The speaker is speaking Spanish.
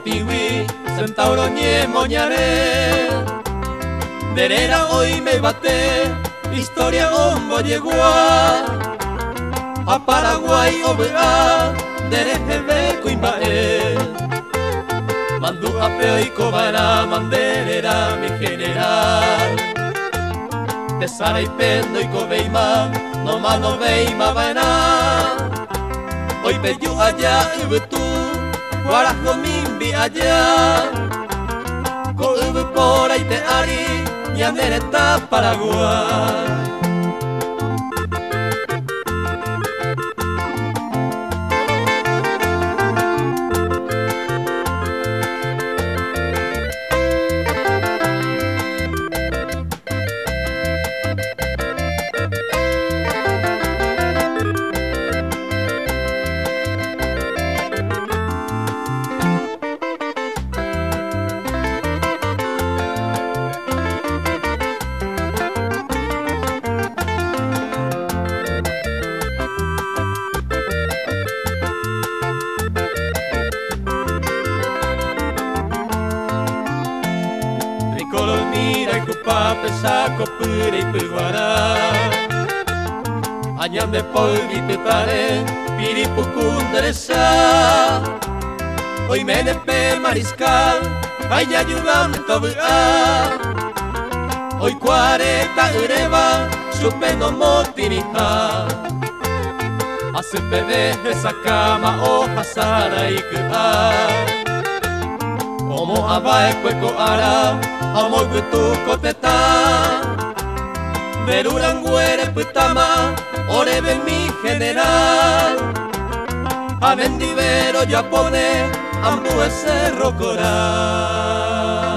Otiwi, centauro nie moñare. Derera hoy me bate, historia ombo llegó a Paraguay obea, dereje de Coimbaé. Mandu apeo y cobara, manderera mi general. Tesara y pendo y cobeima, no mano veima vaina. Hoy peyu allá ubetu, guarajo mimbi allá. Ko ube por ahí te ari, ñanereta Paraguay. Mira y cupa pesaco pura y piguara. Añame polvi te pare, piripucunderesa. Hoy me nepe mariscal, vaya ayudando tobua. Hoy 40 ureba, supe no motirija. Hace bebé esa cama, hoja sara y cuba. Como abae cueco ara, amo gutu koteta. Veruranguere putama, orebe mi general. A vendivero yapone, ambu ese rocoral.